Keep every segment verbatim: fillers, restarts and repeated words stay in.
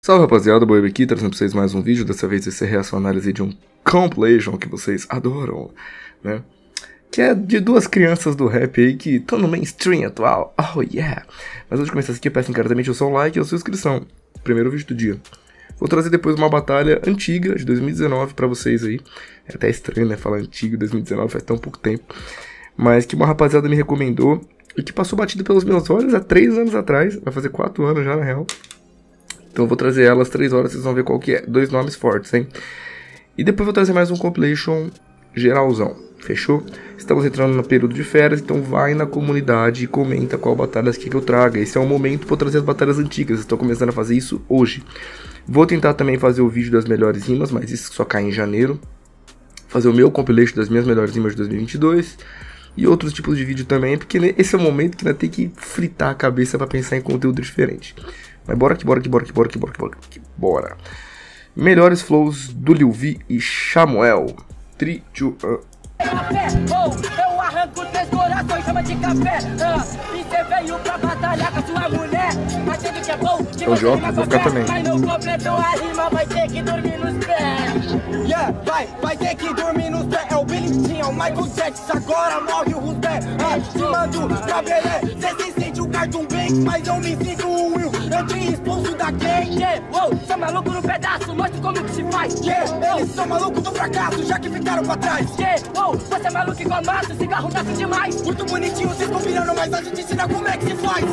Salve rapaziada, Boeb aqui, trazendo pra vocês mais um vídeo. Dessa vez vai ser reação análise de um compilation que vocês adoram, né? Que é de duas crianças do rap aí que estão no mainstream atual. Oh yeah! Mas antes de começar isso aqui, eu peço encarecidamente o seu like e a sua inscrição. Primeiro vídeo do dia. Vou trazer depois uma batalha antiga, de dois mil e dezenove, pra vocês aí. É até estranho, né, falar antigo, dois mil e dezenove, faz tão pouco tempo. Mas que uma rapaziada me recomendou e que passou batida pelos meus olhos há três anos atrás. Vai fazer quatro anos já, na real. Então eu vou trazer elas três horas, vocês vão ver qual que é. Dois nomes fortes, hein? E depois vou trazer mais um compilation geralzão. Fechou? Estamos entrando no período de férias, então vai na comunidade e comenta qual batalhas que eu traga. Esse é o momento para eu trazer as batalhas antigas. Estou começando a fazer isso hoje. Vou tentar também fazer o vídeo das melhores rimas, mas isso só cai em janeiro. Fazer o meu compilation das minhas melhores rimas de dois mil e vinte e dois. E outros tipos de vídeo também, porque esse é o momento que ainda tem que fritar a cabeça para pensar em conteúdo diferente. Mas bora que bora que bora que bora que bora que bora que bora. Melhores flows do Lil V e Samuel. três, dois, um. Eu arranco três corações, chama de café. E cê veio pra batalhar com a sua mulher. Mas ele que é bom, é o Joca, vou ficar também. Mas não completou a rima, vai ter que dormir nos pés. Yeah, vai, vai ter que dormir nos pés. É o Billy Jean, é o Michael Jackson, agora morre o Rusbé. Se mando pra Belé, cê se sente o Cartoon Bank, mas eu me sinto o Will. Eu te expulso da gang. Yeah, wow, sou maluco no pedaço, mostra como que se faz. Yeah, eles são malucos do fracasso, já que ficaram pra trás. Yeah, wow, você é maluco igual massa, cigarro nasce demais. Muito bonitinho, vocês combinando, mas a gente ensina como é que se faz.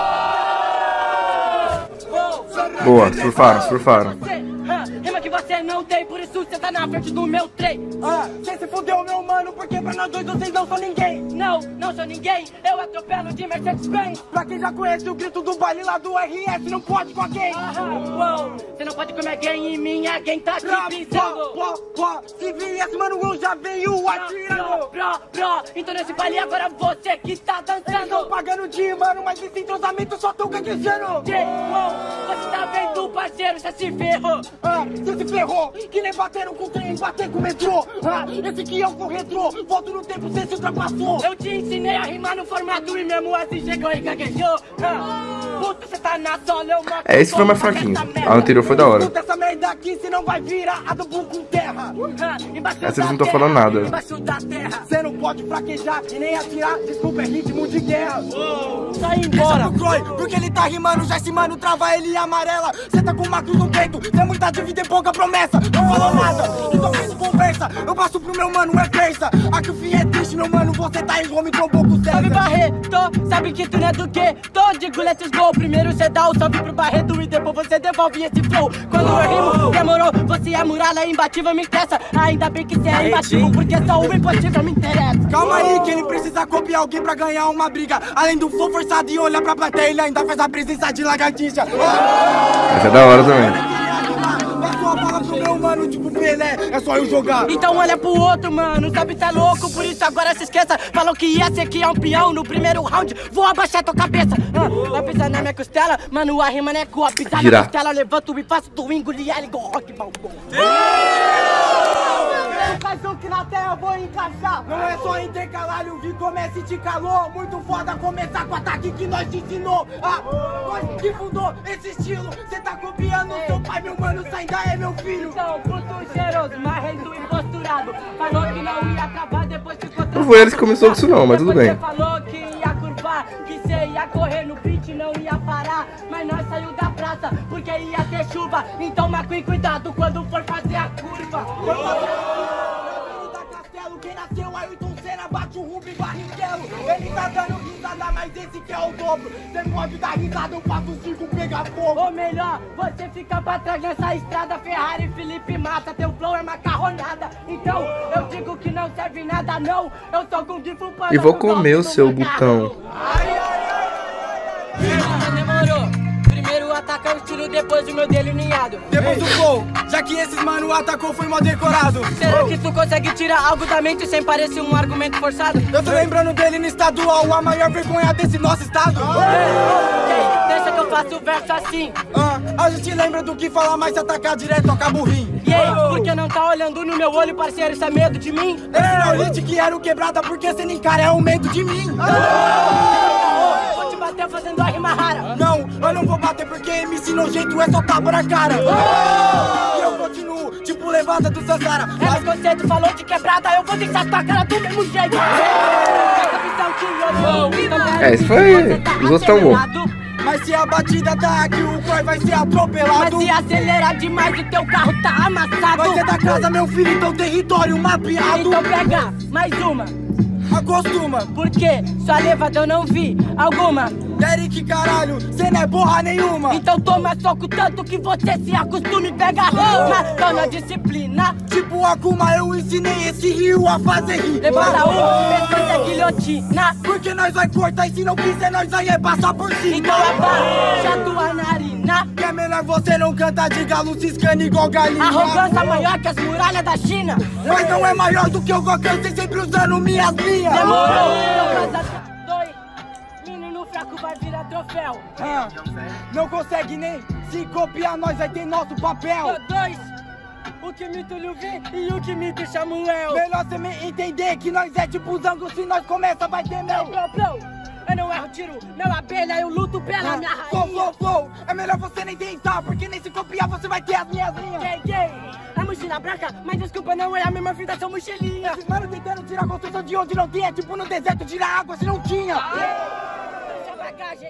Boa, surfaram, surfaram. Rima que você não tem, por isso você tá na frente do meu trem. Ah, cê se fudeu, meu mano, porque pra nós dois vocês não são ninguém. Não, não sou ninguém, eu atropelo de Mercedes-Benz. Pra quem já conhece o grito do baile lá do R S, não pode com a gang. Você não pode comer gang e minha gang tá te pisando. Pó, pó, se viesse, mano, eu já venho atirando. Pro, pro, então nesse baile agora você que tá dançando. Tô pagando de mano, mas esse entrosamento só tô gaguejando. Você tá vendo, parceiro, você se ferrou. Ah, você se ferrou, que nem bateram com o trem, bater com o metrô. Ah, esse que eu sou retrô, volto no tempo, você se ultrapassou. Eu te ensinei a rimar no formato e mesmo assim chegou e gaguejou. Ah, puta, você tá na sola, eu mato. É, esse foi mais fraquinho, a anterior foi da hora. Puta, essa merda aqui, se não vai virar adubo com terra. Ah, essa eles não estão falando nada. Embaixo da terra, você não pode fraquejar e nem atirar, desculpa, é ritmo de guerra. Oh, sai embora. Croy, porque ele tá rimando, já esse mano trava ele e amarela. Você tá com uma cruz no peito, tem muita dívida e pouca promessa. Não falou nada, então fez conversa. Eu passo pro meu mano, é terça. Aqui o fim é triste, meu mano, você tá em Rome, trombou com o César. Salve Barreto, sabe que tu não é do quê? Tô de let's go, primeiro cê dá o salve pro Barreto e depois você devolve esse flow. Quando eu rimo, demorou, você é muralha imbatível, me interessa. Ainda bem que cê é imbatível, porque só o impossível me interessa. Calma aí que ele precisa copiar alguém pra ganhar uma briga. Além do flow forçado e olhar pra plateia, ele ainda faz a presença de lagartixa. Essa é da hora também. Passou a bola pro meu mano, tipo Pelé, é só eu jogar. Então olha pro outro, mano, sabe tá louco, por isso agora se esqueça. Falou que ia ser que é um peão no primeiro round, vou abaixar tua cabeça. Ah, vai pisar na minha costela, mano, a rima não é coa. Pisar na costela, levanto e faço tu engolir ela igual rock balboa. Faz um que na terra eu vou encaixar. Não é só intercalar, o vi começa e te calou. Muito foda começar com o ataque que nós te ensinou. Ah, nós que fundou esse estilo. Cê tá copiando o seu pai, meu mano, cê ainda é meu filho. Então, puto cheiroso, marrento e posturado. Falou que não ia travar, depois ficou não foi ele que começou com isso não, mas tudo bem. Você falou que ia curvar, que cê ia correr no beat, não ia parar. Mas nós saiu da praça, porque ia ter chuva. Então, Macuim, cuidado quando for fazer a curva. Foi fazer... Quem nasceu, Ayrton Senna, bate o Rubi Barrichello. Ele tá dando risada, mas esse que é o dobro. Cê pode dar risada, eu faço cinco pegar fogo. Ou melhor, você fica pra trás nessa estrada. Ferrari, Felipe Massa, teu flow é macarronada. Então, eu digo que não serve nada não. Eu sou com Gifo Pano. E vou comer o seu botão. Ai, ai, ai, ai, ai. Demorou. Primeiro ataca o estilo, depois o meu delineado. Depois do flow, já que esses mano atacou, foi mal decorado. Será que tu consegue tirar algo da mente sem parecer um argumento forçado? Eu tô lembrando dele no estadual, a maior vergonha desse nosso estado. Ei, deixa que eu faço o verso assim. Ah, a gente lembra do que falar, mas se atacar direto acaba o rim. E aí, porque não tá olhando no meu olho, parceiro, isso é medo de mim? Esse não é o que era o quebrada, porque cê nem cara é um medo de mim. bater fazendo a rima rara. Não, eu não vou bater porque M C nojento é só tapa na cara. E eu continuo, tipo levada do Sansara. É, mas você tu falou de quebrada, eu vou deixar tua cara do mesmo jeito. É, isso foi... Os outros tão bons. Mas se a batida tá aqui, o Croy vai ser atropelado. Mas se acelerar demais, o teu carro tá amassado. Vai ser da casa, meu filho, então território mapeado. Então pega mais uma. Acostuma. Por quê? Sua levada eu não vi alguma. Derek, caralho, cê não é porra nenhuma. Então toma soco tanto que você se acostume. Pega a rima, tô na disciplina. Tipo Akuma, eu ensinei esse rio a fazer rir. Levanta um, pescoço é guilhotina. Porque nós vai cortar e se não quiser nós aí é passar por cima. Então abaixa tua narina. Que é melhor você não cantar de galo ciscando igual galinha. Arrogância maior que as muralhas da China. Mas não é maior do que eu alcancei sempre usando minhas linhas. Demorou, então casa dois. Menino fraco vai virar troféu. Ah, não consegue nem se copiar, nós vai ter nosso papel. Tô dois. O que me Túlio vem e o que me Samuel. Melhor você me entender que nós é tipo zango, se nós começa vai ter mel. Blow, blow. Eu não erro tiro, meu abelha, eu luto pela ah, minha rainha. Flow, flow, flow. É melhor você nem tentar, porque nem se copiar você vai ter as minhas linhas. Gay, gay. A mochila branca, mas desculpa, não é a mesma fita, são mochilinha. Esses mano tentando tirar a construção de onde não tem, é tipo no deserto tirar água se não tinha. Deixa a bagagem.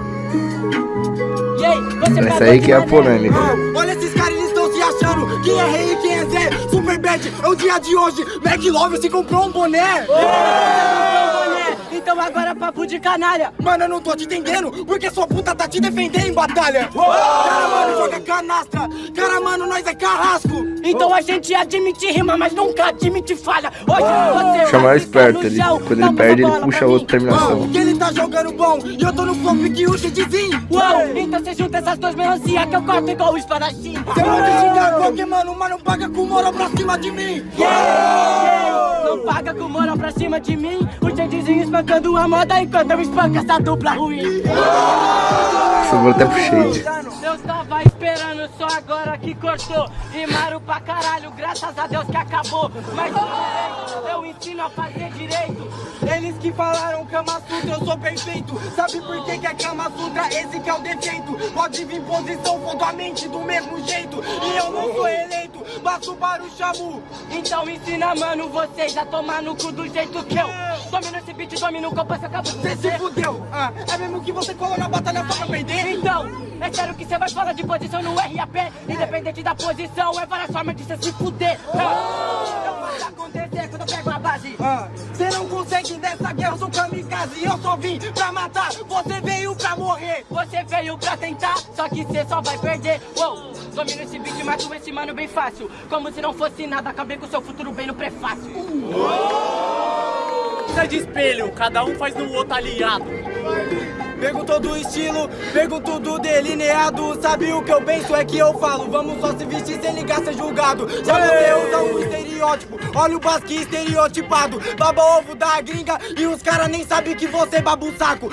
E aí, você essa aí que é a polêmica. Ah, olha esses caras, eles estão se achando quem é rei e quem é Zé. Super bad, é o dia de hoje. Mac Love, você comprou um boné. Então agora papo de canalha. Mano, eu não tô te entendendo, porque sua puta tá te defendendo em batalha. Cara, mano, joga canastra. Cara, mano, nós é carrasco. Então a gente admite rima, mas nunca admite falha. Hoje você Chama esperto, ele, quando ele perde, ele puxa outra terminação. Que ele tá jogando bom e eu tô no flop que o Xidzinho. Uou, então você junta essas duas melancia que eu corto igual o espadachim. Você pode xingar qualquer mano, mas não paga com moral pra cima de mim. Yeah! Não paga com moral pra cima de mim. O Xidzinho espancando a moda enquanto eu espanco essa dupla ruim. Sobrou até pro shade. Eu tava esperando, só agora que cortou. Rimaram pra caralho, graças a Deus que acabou. Mas eu ensino a fazer direito. Eles que falaram Kama Sutra, eu sou perfeito. Sabe por que que é Kama Sutra? Esse que é o defeito. Pode vir posição fondamente do mesmo jeito. E eu não sou eleito, passo para o Shamu. Então ensina, mano, vocês a tomar no cu do jeito que eu domino esse beat, domino o compasso, acabo de Você se fudeu, ah, é mesmo que você colou na batalha só pra perder? Então, é sério que você vai falar de posição no R A P. Independente da posição, é várias formas de você se fuder. ah, Eu faço acontecer quando eu pego a base. Você ah, não consegue nessa guerra, eu sou kamikaze. Eu só vim pra matar, você veio pra morrer. Você veio pra tentar, só que você só vai perder. Uou, domino esse beat, mato esse mano bem fácil. Como se não fosse nada, acabei com seu futuro bem no prefácio. Sai de espelho, cada um faz no outro aliado. Pego todo o estilo, pego tudo delineado. Sabe o que eu penso é que eu falo. Vamos só se vestir sem ligar ser julgado. Já você usa um estereótipo, olha o basque estereotipado. Baba ovo da gringa e os caras nem sabem que você baba o saco.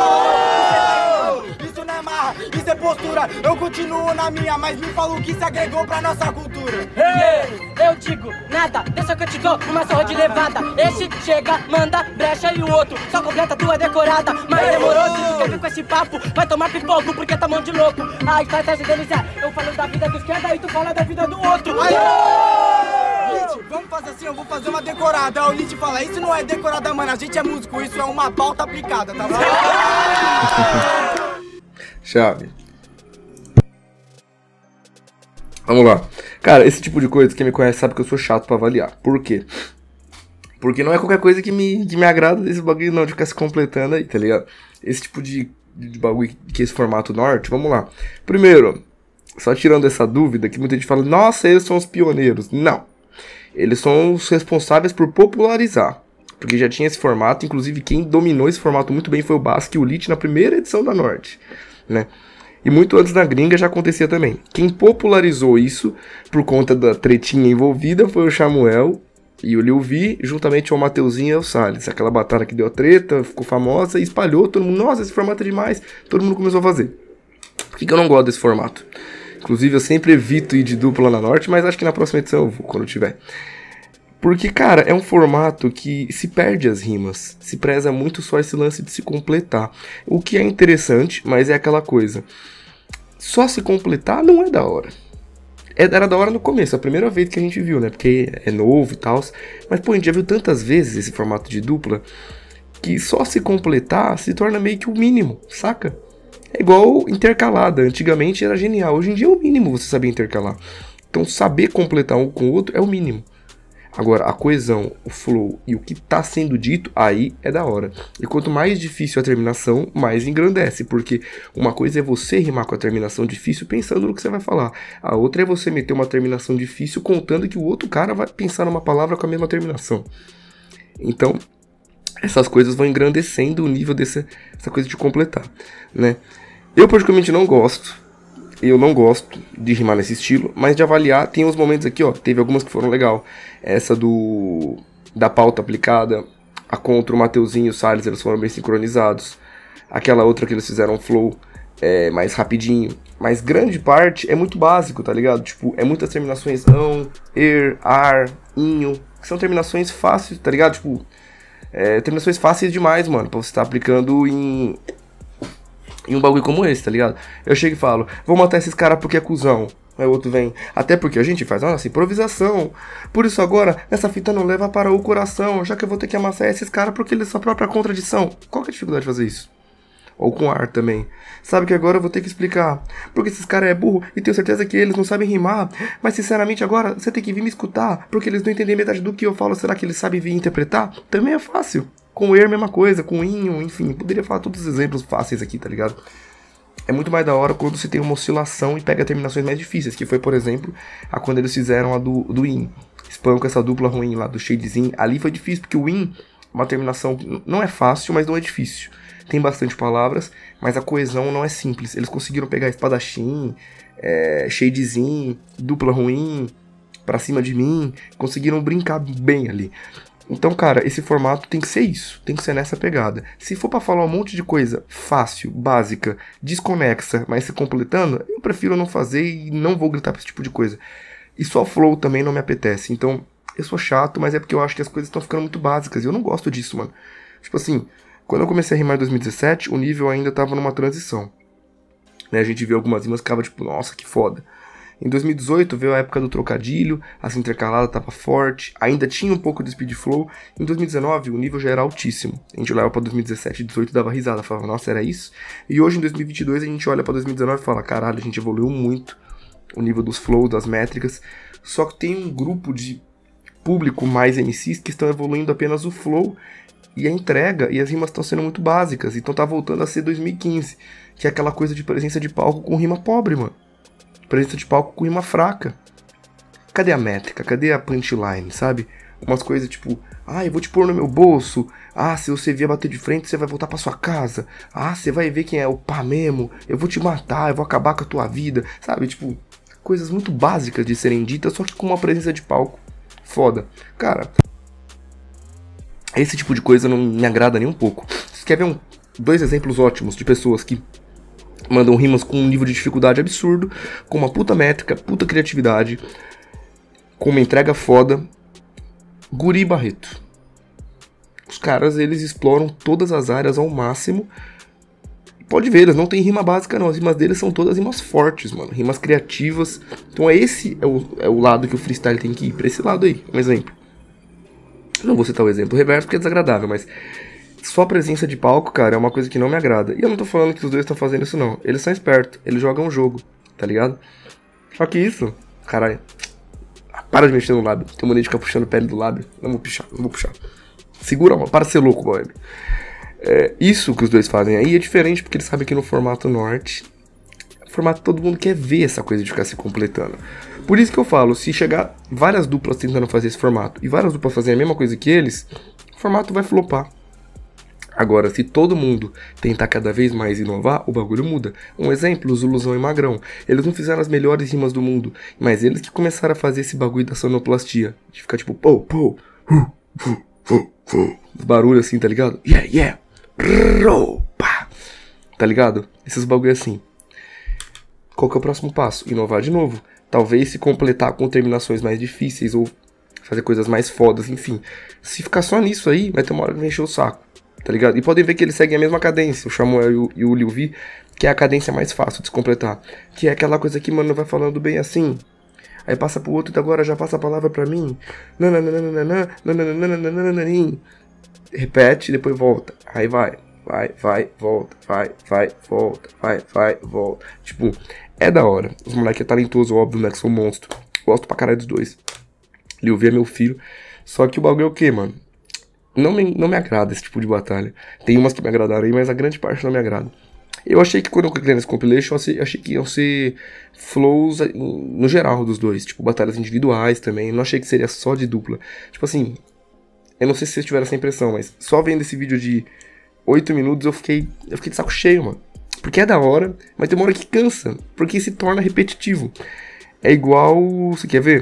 Isso não é marra, isso é postura. Eu continuo na minha, mas me fala o que se agregou pra nossa cultura. Hey, eu digo nada, deixa que eu te dou uma sorra de levada. Esse chega, manda, brecha e o outro só completa tua decorada. Mas demorou, se tu quer vir com esse papo, vai tomar pipoco porque tá mão de louco. A estratégia deles é, eu falo da vida dos esquerda e tu fala da vida do outro. Aí, Lit, vamos fazer assim, eu vou fazer uma decorada. Aí o Lit fala, isso não é decorada, mano, a gente é músico, isso é uma pauta aplicada, tá bom? Chave. Vamos lá. Cara, esse tipo de coisa, quem me conhece sabe que eu sou chato pra avaliar. Por quê? Porque não é qualquer coisa que me, que me agrada desse bagulho não, de ficar se completando aí, tá ligado? Esse tipo de, de bagulho que é esse formato norte, vamos lá. Primeiro, só tirando essa dúvida, que muita gente fala, nossa, eles são os pioneiros. Não. Eles são os responsáveis por popularizar. Porque já tinha esse formato, inclusive quem dominou esse formato muito bem foi o Basque e o Lit na primeira edição da Norte, né? E muito antes na gringa já acontecia também. Quem popularizou isso, por conta da tretinha envolvida, foi o Samuel e o Lil V, juntamente ao Mateuzinho e ao Salles. Aquela batalha que deu treta, ficou famosa e espalhou, todo mundo, nossa, esse formato é demais, todo mundo começou a fazer. Por que que eu não gosto desse formato? Inclusive eu sempre evito ir de dupla na Norte, mas acho que na próxima edição eu vou, quando eu tiver. Porque, cara, é um formato que se perde as rimas, se preza muito só esse lance de se completar. O que é interessante, mas é aquela coisa, só se completar não é da hora. Era da hora no começo, a primeira vez que a gente viu, né, porque é novo e tal, mas pô, a gente já viu tantas vezes esse formato de dupla, que só se completar se torna meio que o mínimo, saca? É igual intercalada, antigamente era genial, hoje em dia é o mínimo você saber intercalar. Então saber completar um com o outro é o mínimo. Agora, a coesão, o flow e o que tá sendo dito, aí é da hora. E quanto mais difícil a terminação, mais engrandece. Porque uma coisa é você rimar com a terminação difícil pensando no que você vai falar. A outra é você meter uma terminação difícil contando que o outro cara vai pensar numa palavra com a mesma terminação. Então, essas coisas vão engrandecendo o nível dessa essa coisa de completar, né? Eu particularmente não gosto. Eu não gosto de rimar nesse estilo, mas de avaliar, tem uns momentos aqui, ó, teve algumas que foram legal. Essa do da pauta aplicada, a contra o Mateuzinho e o Salles, eles foram bem sincronizados. Aquela outra que eles fizeram um flow é, mais rapidinho, mas grande parte é muito básico, tá ligado? Tipo, é muitas terminações ão, er, ar, inho, que são terminações fáceis, tá ligado? Tipo, é, terminações fáceis demais, mano, pra você estar aplicando em... em um bagulho como esse, tá ligado? Eu chego e falo, vou matar esses caras porque é cuzão. Aí o outro vem, até porque a gente faz a nossa improvisação. Por isso agora, essa fita não leva para o coração, já que eu vou ter que amassar esses caras porque eles são a própria contradição. Qual que é a dificuldade de fazer isso? Ou com ar também. Sabe que agora eu vou ter que explicar. Porque esses caras é burro e tenho certeza que eles não sabem rimar. Mas sinceramente agora, você tem que vir me escutar. Porque eles não entendem metade do que eu falo. Será que eles sabem vir interpretar? Também é fácil. Com o er, mesma coisa. Com o inho, enfim. Poderia falar todos os exemplos fáceis aqui, tá ligado? É muito mais da hora quando você tem uma oscilação e pega terminações mais difíceis. Que foi, por exemplo, a quando eles fizeram a do, do in. Spam com essa dupla ruim lá do shadezinho. Ali foi difícil, porque o in, uma terminação, não é fácil, mas não é difícil. Tem bastante palavras, mas a coesão não é simples. Eles conseguiram pegar espadachim, é, shadezinho, dupla ruim, pra cima de mim. Conseguiram brincar bem ali. Então, cara, esse formato tem que ser isso, tem que ser nessa pegada. Se for pra falar um monte de coisa fácil, básica, desconexa, mas se completando, eu prefiro não fazer e não vou gritar pra esse tipo de coisa. E só flow também não me apetece. Então, eu sou chato, mas é porque eu acho que as coisas estão ficando muito básicas. E eu não gosto disso, mano. Tipo assim, quando eu comecei a rimar em dois mil e dezessete, o nível ainda tava numa transição. Né, a gente viu algumas rimas que ficava tipo, nossa, que foda. Em dois mil e dezoito veio a época do trocadilho, as intercaladas tava forte, ainda tinha um pouco de speed flow. Em dois mil e dezenove o nível já era altíssimo. A gente olhava pra dois mil e dezessete e dezoito e dava risada, falava, nossa, era isso? E hoje em dois mil e vinte e dois a gente olha pra dois mil e dezenove e fala, caralho, a gente evoluiu muito o nível dos flows, das métricas. Só que tem um grupo de público mais M Cs que estão evoluindo apenas o flow e a entrega, e as rimas estão sendo muito básicas. Então tá voltando a ser dois mil e quinze, que é aquela coisa de presença de palco com rima pobre, mano. Presença de palco com rima fraca. Cadê a métrica? Cadê a punchline, sabe? Umas coisas tipo, ah, eu vou te pôr no meu bolso. Ah, se você vier bater de frente, você vai voltar pra sua casa. Ah, você vai ver quem é o pá mesmo. Eu vou te matar, eu vou acabar com a tua vida. Sabe, tipo, coisas muito básicas de serem ditas, só que com uma presença de palco foda. Cara, esse tipo de coisa não me agrada nem um pouco. Você quer ver um, dois exemplos ótimos de pessoas que mandam rimas com um nível de dificuldade absurdo, com uma puta métrica, puta criatividade, com uma entrega foda. Guri e Barreto. Os caras, eles exploram todas as áreas ao máximo. Pode ver, eles não tem rima básica não. As rimas deles são todas rimas fortes, mano. Rimas criativas. Então é esse é o, é o lado que o freestyle tem que ir. Pra esse lado aí, um exemplo. Não vou citar o exemplo reverso porque é desagradável, mas só a presença de palco, cara, é uma coisa que não me agrada. E eu não tô falando que os dois estão fazendo isso, não. Eles são espertos, eles jogam o jogo, tá ligado? Só que isso, caralho, para de mexer no lábio. Tem mania de ficar puxando pele do lábio. Não vou puxar, não vou puxar. Segura, mano, para de ser louco, boy. É, isso que os dois fazem aí é diferente porque eles sabem que no formato norte, no formato todo mundo quer ver essa coisa de ficar se completando. Por isso que eu falo, se chegar várias duplas tentando fazer esse formato e várias duplas fazerem a mesma coisa que eles, o formato vai flopar. Agora, se todo mundo tentar cada vez mais inovar, o bagulho muda. Um exemplo, os Zuluzão e Magrão. Eles não fizeram as melhores rimas do mundo, mas eles que começaram a fazer esse bagulho da sonoplastia. De ficar tipo, pô, pô, uh, uh, uh, uh. Os barulhos assim, tá ligado? Yeah, yeah. Rrr, pá. Tá ligado? Esses bagulho assim. Qual que é o próximo passo? Inovar de novo. Talvez se completar com terminações mais difíceis ou fazer coisas mais fodas, enfim. Se ficar só nisso aí, vai ter uma hora que vai encher o saco, tá ligado? E podem ver que eles seguem a mesma cadência, o Samuel e o, e o Lil V, que é a cadência mais fácil de se completar. Que é aquela coisa que, mano, vai falando bem assim, aí passa pro outro e agora já passa a palavra pra mim. Nananana, nananana, repete, depois volta. Aí vai, vai, vai, volta, vai, vai, volta, vai, vai, volta. Tipo, é da hora. Os moleques é talentoso, óbvio, né? Que são monstro. Gosto pra caralho dos dois. Lil V é meu filho. Só que o bagulho é o quê, mano? Não me, não me agrada esse tipo de batalha. Tem umas que me agradaram aí, mas a grande parte não me agrada. Eu achei que quando eu cliquei nesse compilation, eu achei que iam ser flows no geral dos dois. Tipo, batalhas individuais também. Não achei que seria só de dupla. Tipo assim, eu não sei se vocês tiveram essa impressão, mas só vendo esse vídeo de oito minutos eu fiquei, eu fiquei de saco cheio, mano. Porque é da hora, mas tem uma hora que cansa. Porque se torna repetitivo. É igual, você quer ver?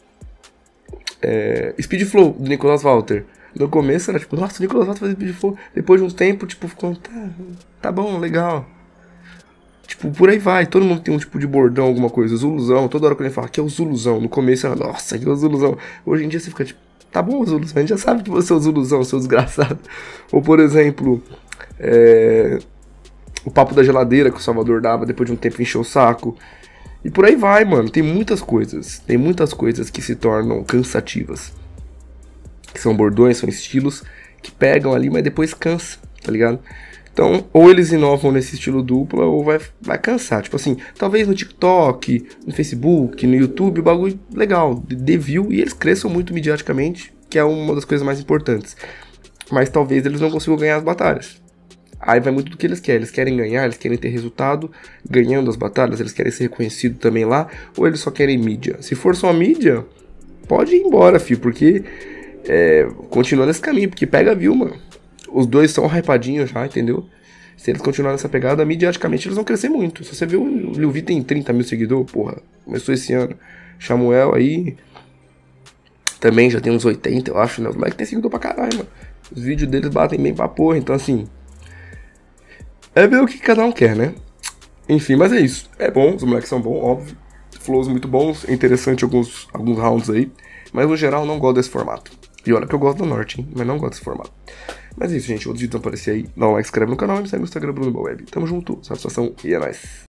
É, Speed Flow, do Nicolas Walter. No começo era tipo, nossa, o Nicolas Walter faz Speed Flow. Depois de um tempo, tipo, ficou, tá, tá bom, legal. Tipo, por aí vai. Todo mundo tem um tipo de bordão, alguma coisa. Zuluzão, toda hora que ele fala, aqui é o Zuluzão. No começo era, nossa, aqui é o Zuluzão. Hoje em dia você fica tipo, tá bom, Zuluzão, a gente já sabe que você é o Zuluzão, seu desgraçado. Ou, por exemplo, é... o papo da geladeira que o Salvador dava, depois de um tempo encheu o saco. E por aí vai, mano. Tem muitas coisas. Tem muitas coisas que se tornam cansativas. Que são bordões, são estilos que pegam ali, mas depois cansa, tá ligado? Então, ou eles inovam nesse estilo dupla, ou vai, vai cansar. Tipo assim, talvez no TikTok, no Facebook, no YouTube, o bagulho legal, dê view e eles cresçam muito mediaticamente, que é uma das coisas mais importantes. Mas talvez eles não consigam ganhar as batalhas. Aí vai muito do que eles querem. Eles querem ganhar, eles querem ter resultado ganhando as batalhas, eles querem ser reconhecidos também lá, ou eles só querem mídia. Se for só mídia, pode ir embora, filho, porque é, continua nesse caminho, porque pega view, mano. Os dois são hypadinhos já, entendeu? Se eles continuarem nessa pegada, mediaticamente eles vão crescer muito. Se você viu, o Lil V tem trinta mil seguidores, porra, começou esse ano. Samuel aí também já tem uns oitenta, eu acho, né? Os moleques tem seguidor pra caralho, mano. Os vídeos deles batem bem pra porra, então assim, é ver o que cada um quer, né? Enfim, mas é isso. É bom, os moleques são bons, óbvio. Flows muito bons, é interessante alguns, alguns rounds aí. Mas no geral não gosto desse formato. E olha que eu gosto do Norte, hein? Mas não gosto desse formato. Mas é isso, gente. Outros vídeos vão aparecer aí. Dá um like, se inscreve no canal e me segue no Instagram, Bruno Web. Tamo junto, satisfação e é nóis.